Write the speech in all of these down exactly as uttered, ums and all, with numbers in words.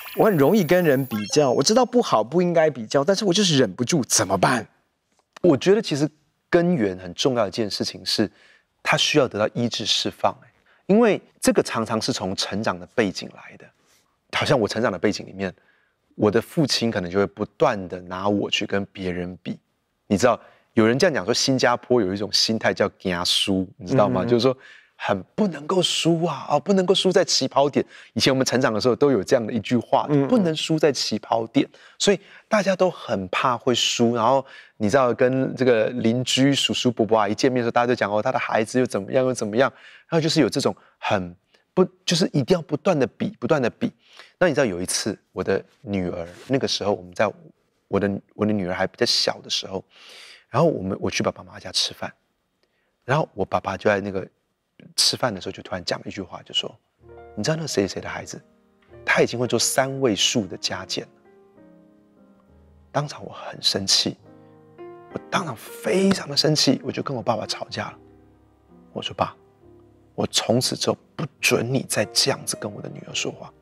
我很容易跟人比较，我知道不好不应该比较，但是我就是忍不住，怎么办？ 我觉得其实根源很重要的一件事情是，他需要得到医治释放，因为这个常常是从成长的背景来的。好像我成长的背景里面，我的父亲可能就会不断的拿我去跟别人比。你知道，有人这样讲说，新加坡有一种心态叫怕输，你知道吗？嗯、就是说很不能够输啊，啊，不能够输在起跑点。以前我们成长的时候都有这样的一句话，嗯、不能输在起跑点，所以大家都很怕会输。然后你知道，跟这个邻居叔叔伯伯啊一见面的时候，大家就讲哦，他的孩子又怎么样又怎么样，然后就是有这种很不，就是一定要不断的比，不断的比。那你知道有一次，我的女儿那个时候，我们在我的我的女儿还比较小的时候，然后我们我去爸爸妈妈家吃饭，然后我爸爸就在那个吃饭的时候就突然讲了一句话，就说：“你知道那谁谁的孩子，他已经会做三位数的加减了。”当场我很生气，我当场非常的生气，我就跟我爸爸吵架了。我说：“爸，我从此之后不准你再这样子跟我的女儿说话。”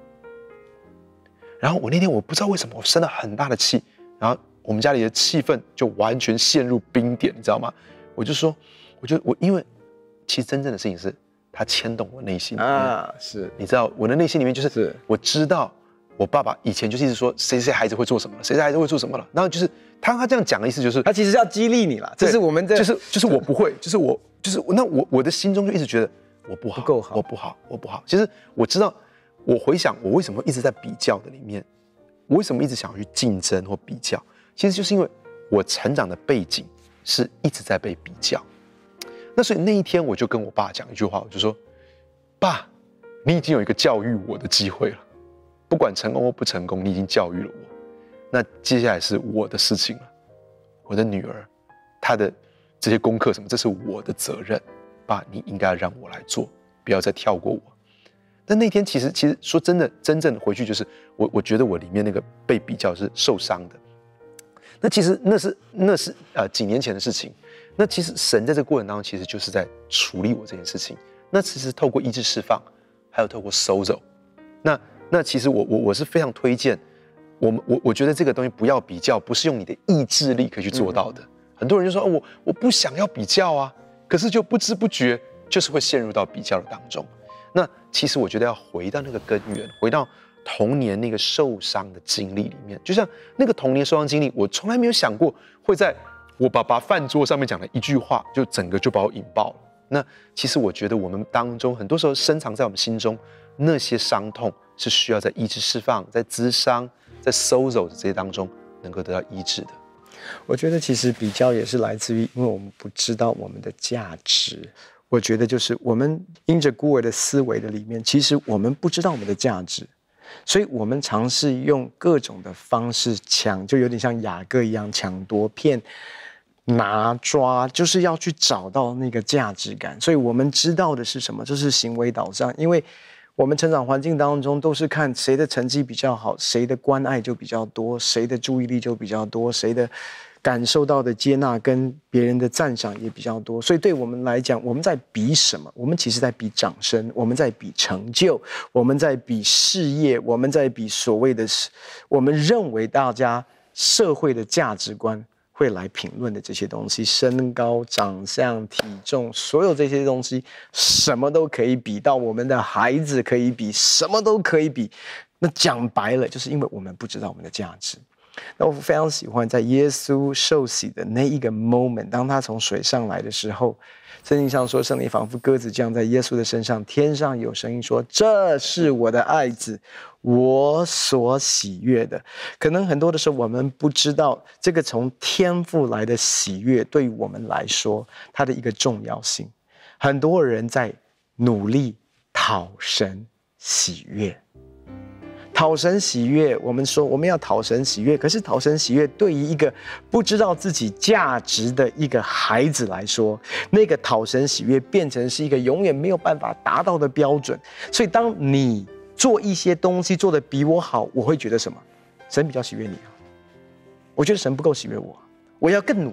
然后我那天我不知道为什么我生了很大的气，然后我们家里的气氛就完全陷入冰点，你知道吗？我就说，我就我因为其实真正的事情是他牵动我内心啊，是你知道我的内心里面就是我知道我爸爸以前就是一直说谁谁孩子会做什么了，谁谁孩子会做什么了，然后就是他他这样讲的意思就是他其实要激励你了，这是我们的就是就是我不会，就是我就是那我我的心中就一直觉得我不好， 不够好， 我不好，我不好。其实我知道。我回想我为什么一直在比较的里面，我为什么一直想要去竞争或比较，其实就是因为我成长的背景是一直在被比较。那所以那一天我就跟我爸讲一句话，我就说：“爸，你已经有一个教育我的机会了，不管成功或不成功，你已经教育了我。那接下来是我的事情了，我的女儿，她的这些功课什么，这是我的责任。爸，你应该让我来做，不要再跳过我。”但那天其实其实说真的，真正回去就是我我觉得我里面那个被比较是受伤的。那其实那是那是呃几年前的事情。那其实神在这个过程当中，其实就是在处理我这件事情。那其实透过医治释放，还有透过收走。那那其实我我我是非常推荐我们我我觉得这个东西不要比较，不是用你的意志力可以去做到的。嗯、很多人就说、哦、我我不想要比较啊，可是就不知不觉就是会陷入到比较的当中。那其实我觉得要回到那个根源，回到童年那个受伤的经历里面，就像那个童年受伤经历，我从来没有想过会在我爸爸饭桌上面讲的一句话，就整个就把我引爆了。那其实我觉得我们当中很多时候深藏在我们心中那些伤痛，是需要在医治释放、在咨商、在收走的这些当中能够得到医治的。 我觉得其实比较也是来自于，因为我们不知道我们的价值。我觉得就是我们因着孤儿的思维的里面，其实我们不知道我们的价值，所以我们尝试用各种的方式抢，就有点像雅各一样抢夺骗、拿抓，就是要去找到那个价值感。所以我们知道的是什么？就是行为导向，因为我们成长环境当中都是看谁的成绩比较好，谁的关爱就比较多，谁的注意力就比较多，谁的感受到的接纳跟别人的赞赏也比较多，所以对我们来讲，我们在比什么？我们其实在比掌声，我们在比成就，我们在比事业，我们在比所谓的我们认为大家社会的价值观会来评论的这些东西，身高、长相、体重，所有这些东西，什么都可以比，到我们的孩子可以比，什么都可以比。那讲白了，就是因为我们不知道我们的价值。那我非常喜欢在耶稣受洗的那一个 moment， 当他从水上来的时候，圣经上说，圣灵仿佛鸽子降在耶稣的身上，天上有声音说：“这是我的爱子，我所喜悦的。”可能很多的时候，我们不知道这个从天父来的喜悦，对于我们来说，它的一个重要性。很多人在努力讨神喜悦。讨神喜悦，我们说我们要讨神喜悦，可是讨神喜悦对于一个不知道自己价值的一个孩子来说，那个讨神喜悦变成是一个永远没有办法达到的标准。所以当你做一些东西做得比我好，我会觉得什么？神比较喜悦你啊，我觉得神不够喜悦我，我要更努力，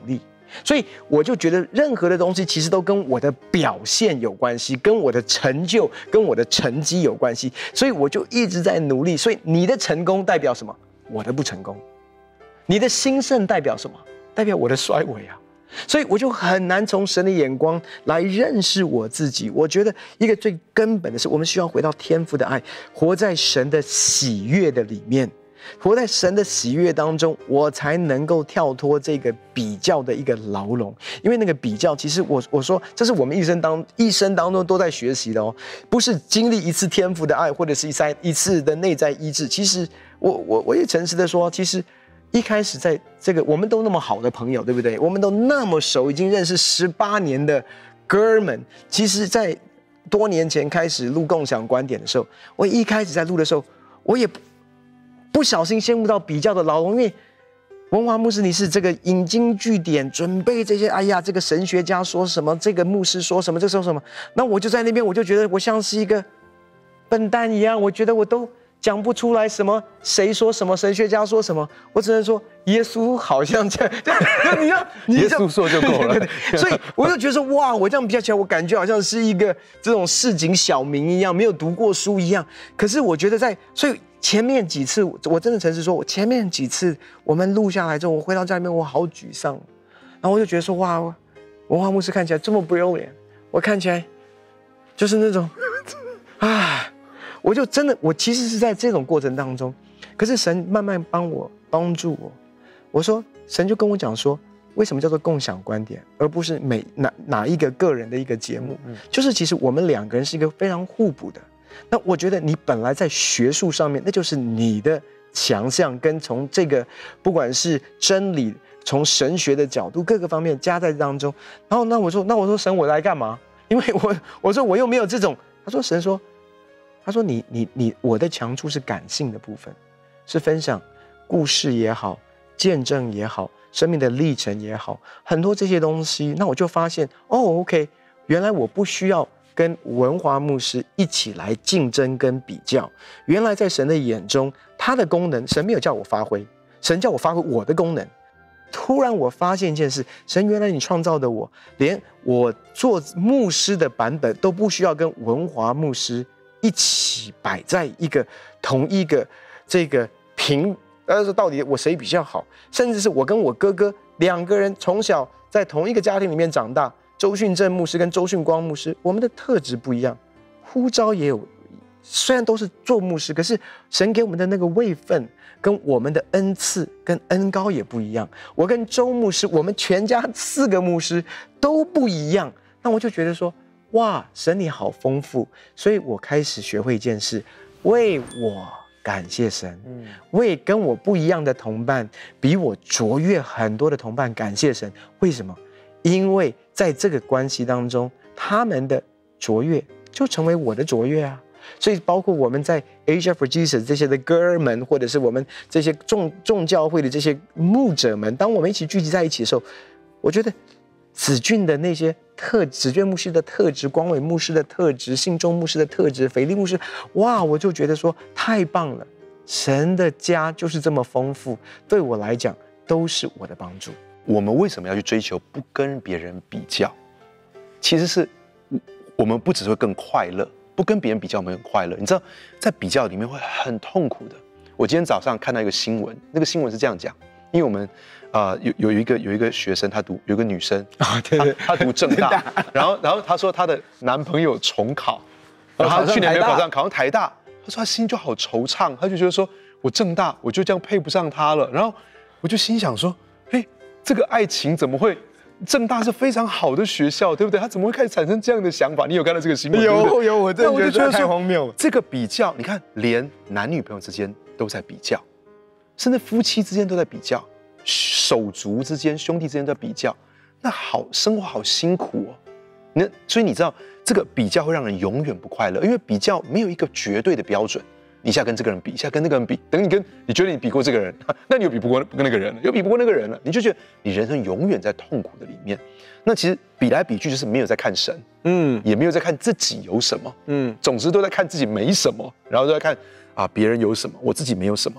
所以我就觉得任何的东西其实都跟我的表现有关系，跟我的成就、跟我的成绩有关系，所以我就一直在努力。所以你的成功代表什么？我的不成功。你的兴盛代表什么？代表我的衰微啊。所以我就很难从神的眼光来认识我自己。我觉得一个最根本的是，我们需要回到天父的爱，活在神的喜悦的里面。活在神的喜悦当中，我才能够跳脱这个比较的一个牢笼。因为那个比较，其实我我说，这是我们一生当一生当中都在学习的哦，不是经历一次天父的爱，或者是一次一次的内在医治。其实我我我也诚实的说，其实一开始在这个我们都那么好的朋友，对不对？我们都那么熟，已经认识十八年的哥们。其实，在多年前开始录共享观点的时候，我一开始在录的时候，我也不小心陷入到比较的牢笼，因为文华牧师你是这个引经据典，准备这些，哎呀，这个神学家说什么，这个牧师说什么，这说什么，那我就在那边，我就觉得我像是一个笨蛋一样，我觉得我都讲不出来什么，谁说什么，神学家说什么，我只能说耶稣好像这样，你要你耶稣说就够了。 对对对，所以我就觉得说，哇，我这样比较起来，我感觉好像是一个这种市井小民一样，没有读过书一样。可是我觉得在，所以前面几次，我真的诚实说，我前面几次我们录下来之后，我回到家里面，我好沮丧，然后我就觉得说，哇，文化牧师看起来这么 brilliant， 我看起来就是那种，啊。我就真的，我其实是在这种过程当中，可是神慢慢帮我帮助我。我说，神就跟我讲说，为什么叫做共享观点，而不是每哪哪一个个人的一个节目？嗯、就是其实我们两个人是一个非常互补的。那我觉得你本来在学术上面，那就是你的强项，跟从这个不管是真理，从神学的角度各个方面加在当中。然后那我说，那我说神，我来干嘛？因为我我说我又没有这种。他说神说。他说你：“你你我的强处是感性的部分，是分享故事也好，见证也好，生命的历程也好，很多这些东西。那我就发现，哦 ，OK， 原来我不需要跟文华牧师一起来竞争跟比较。原来在神的眼中，他的功能，神没有叫我发挥，神叫我发挥我的功能。突然我发现一件事，神原来你创造的我，连我做牧师的版本都不需要跟文华牧师一起摆在一个同一个这个平，但是到底我谁比较好？甚至是我跟我哥哥两个人从小在同一个家庭里面长大，周训正牧师跟周训光牧师，我们的特质不一样，呼召也有，虽然都是做牧师，可是神给我们的那个位分跟我们的恩赐跟恩膏也不一样。我跟周牧师，我们全家四个牧师都不一样，那我就觉得说，哇，神你好丰富，所以我开始学会一件事，为我感谢神，嗯，为跟我不一样的同伴，比我卓越很多的同伴感谢神。为什么？因为在这个关系当中，他们的卓越就成为我的卓越啊。所以包括我们在 Asia for Jesus 这些的哥们，或者是我们这些众众教会的这些牧者们，当我们一起聚集在一起的时候，我觉得子俊的那些特子俊牧师的特质，光伟牧师的特质，信中牧师的特质，腓力牧师，哇，我就觉得说太棒了，神的家就是这么丰富，对我来讲都是我的帮助。 我们为什么要去追求不跟别人比较？其实是我们不只会更快乐，不跟别人比较我们很快乐。你知道，在比较里面会很痛苦的。我今天早上看到一个新闻，那个新闻是这样讲，因为我们呃有有一个有一个学生，她读有一个女生啊，对对， 她读政大，然后然后她说她的男朋友重考，然后她去年没有考上，考上台大，她说她心就好惆怅，她就觉得说我政大我就这样配不上他了，然后我就心想说，哎，这个爱情怎么会？政大是非常好的学校，对不对？他怎么会开始产生这样的想法？你有看到这个新闻？ 有对对有，我真的觉得太荒谬了。 这个比较，你看，连男女朋友之间都在比较，甚至夫妻之间都在比较，手足之间、兄弟之间都在比较。那好，生活好辛苦哦。那所以你知道，这个比较会让人永远不快乐，因为比较没有一个绝对的标准。你现在跟这个人比，一下跟那个人比，等你跟你觉得你比过这个人，那你有比不过跟那个人了，有比不过那个人了，你就觉得你人生永远在痛苦的里面。那其实比来比去就是没有在看神，嗯，也没有在看自己有什么，嗯，总之都在看自己没什么，然后都在看啊别人有什么，我自己没有什么。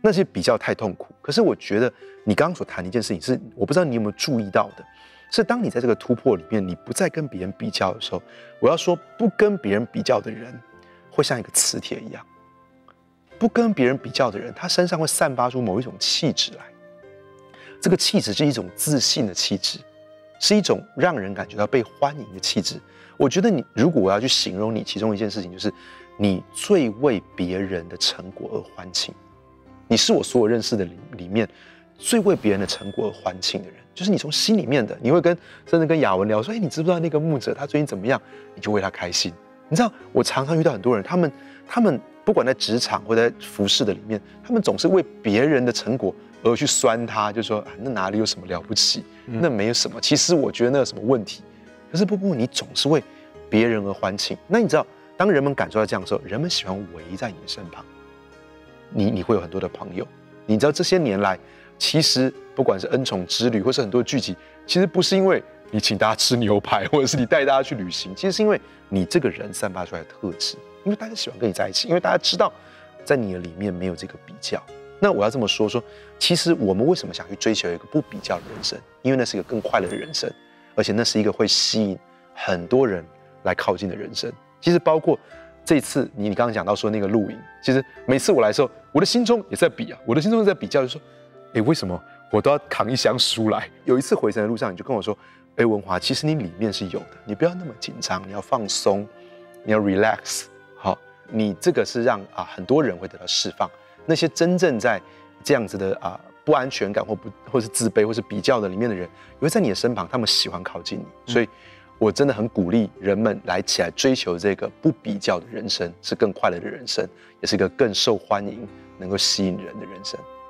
那些比较太痛苦。可是我觉得你刚刚所谈的一件事情是，我不知道你有没有注意到的，是当你在这个突破里面，你不再跟别人比较的时候，我要说，不跟别人比较的人，会像一个磁铁一样。不跟别人比较的人，他身上会散发出某一种气质来。这个气质是一种自信的气质，是一种让人感觉到被欢迎的气质。我觉得你，如果我要去形容你其中一件事情，就是你最为别人的成果而欢庆。你是我所有认识的里里面最为别人的成果而欢庆的人，就是你从心里面的，你会跟甚至跟雅文聊说，哎，你知不知道那个牧者他最近怎么样？你就为他开心。你知道，我常常遇到很多人，他们他们不管在职场或者在服饰的里面，他们总是为别人的成果而去酸他，就说啊，那哪里有什么了不起？那没有什么。其实我觉得那有什么问题？可是不不，你总是为别人而欢庆。那你知道，当人们感受到这样的时候，人们喜欢围在你的身旁。你你会有很多的朋友。你知道这些年来，其实不管是恩宠之旅，或是很多的聚集，其实不是因为你请大家吃牛排，或者是你带大家去旅行，其实是因为你这个人散发出来的特质，因为大家喜欢跟你在一起，因为大家知道在你的里面没有这个比较。那我要这么说说，其实我们为什么想去追求一个不比较的人生？因为那是一个更快乐的人生，而且那是一个会吸引很多人来靠近的人生。其实包括这一次你你刚刚讲到说那个露营，其实每次我来的时候，我的心中也在比啊，我的心中也在比较，就说，哎，为什么我都要扛一箱书来？有一次回程的路上，你就跟我说，哎，文华，其实你里面是有的，你不要那么紧张，你要放松，你要 relax， 好，你这个是让啊很多人会得到释放。那些真正在这样子的啊不安全感或不或是自卑或是比较的里面的人，也会在你的身旁，他们喜欢靠近你，所以我真的很鼓励人们来起来追求这个不比较的人生，是更快乐的人生，也是一个更受欢迎、能够吸引人的人生。